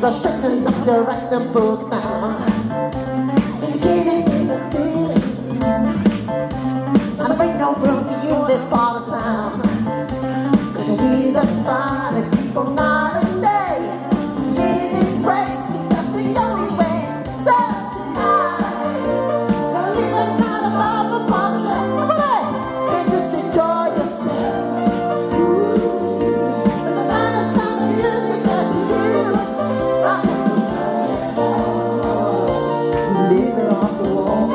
the shaking of your acting book now. And getting in the feeling, and there ain't no room for you in this part of town. 'Cause we the fine people night and day, living crazy, that's the only way. So tonight, we're living out above the posture. Come on, and just enjoy yourself. And the kind of sound of music that you leave it off the wall.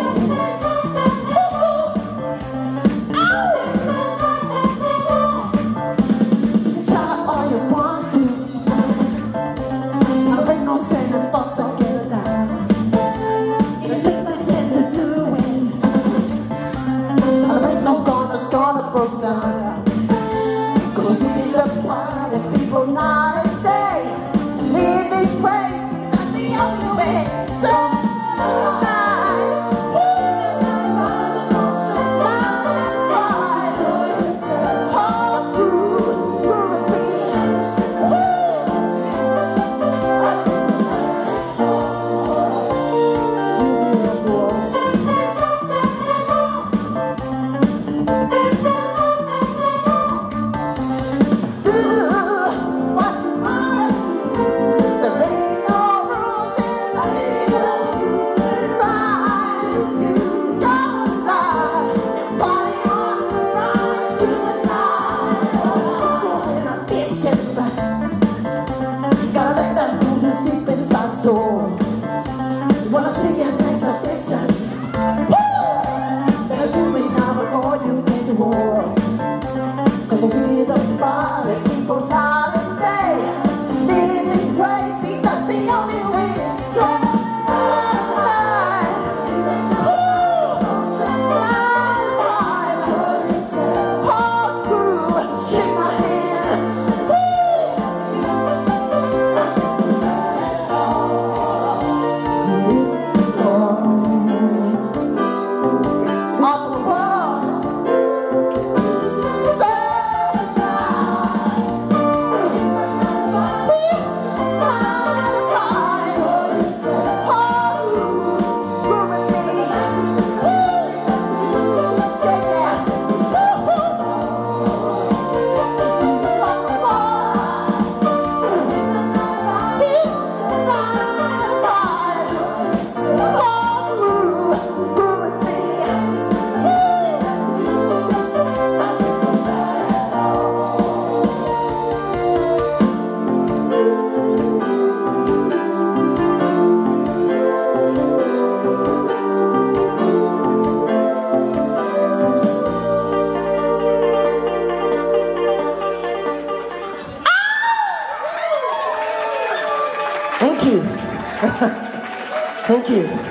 Shout all you want to. There ain't no sending thoughts that get it down. You take the chance to do it. There ain't no gonna break down. 'Cause we the party people night and day, living crazy, that's the only way. So wanna see an exhibition? Woo! Better do it now before you get to war. 'Cause we the party people night and day, living crazy, that's the only way. So thank you. Thank you.